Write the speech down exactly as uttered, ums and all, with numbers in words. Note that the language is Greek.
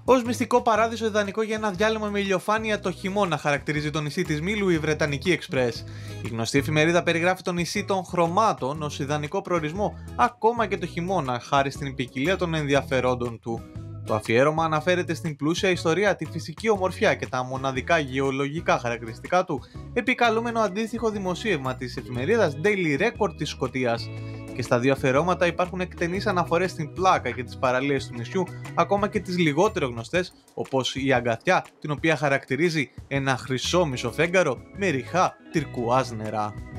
Ως μυστικό παράδεισο ιδανικό για ένα διάλειμμα με ηλιοφάνεια το χειμώνα χαρακτηρίζει το νησί της Μήλου η Βρετανική Express. Η γνωστή εφημερίδα περιγράφει το νησί των χρωμάτων ως ιδανικό προορισμό ακόμα και το χειμώνα, χάρη στην ποικιλία των ενδιαφερόντων του. Το αφιέρωμα αναφέρεται στην πλούσια ιστορία, τη φυσική ομορφιά και τα μοναδικά γεωλογικά χαρακτηριστικά του, επικαλούμενο αντίστοιχο δημοσίευμα της εφημερίδας Daily Record της Σκωτίας. Και στα δύο αφιερώματα υπάρχουν εκτενείς αναφορές στην πλάκα και τις παραλίες του νησιού, ακόμα και τις λιγότερο γνωστές, όπως η Αγκαθιά, την οποία χαρακτηρίζει ένα χρυσό μισοφέγγαρο με ρηχά τυρκουάζ νερά.